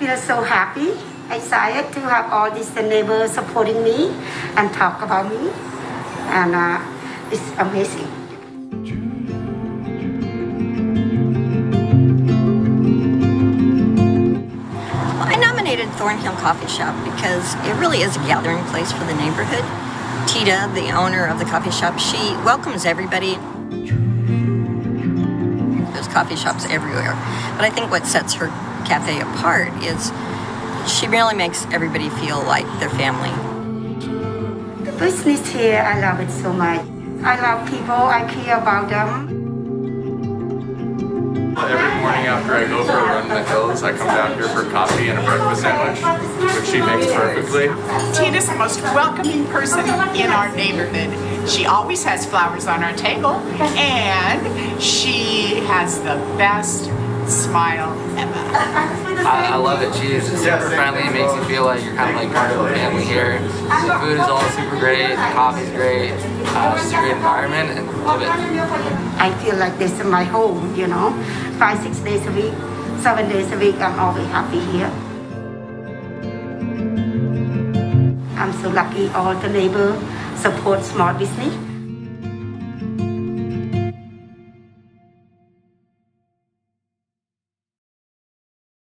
feel so happy, excited to have all these neighbors supporting me and talk about me, and it's amazing. Well, I nominated Thornhill Coffee Shop because it really is a gathering place for the neighborhood. Tita, the owner of the coffee shop, she welcomes everybody. There's coffee shops everywhere, but I think what sets her cafe apart is she really makes everybody feel like their family. The business here, I love it so much. I love people, I care about them. Every morning after I go for a run in the hills, I come down here for coffee and a breakfast sandwich, which she makes perfectly. Tina's the most welcoming person in our neighborhood. She always has flowers on our table, and she has the best smile ever. I love it. She's super friendly, makes you feel like you're kind of like part of the family here. The food is all super great, the coffee's great, it's a great environment, and love it. I feel like this is my home, you know. 5-6 days a week, 7 days a week, I'm always happy here. I'm so lucky all the neighbors support small business.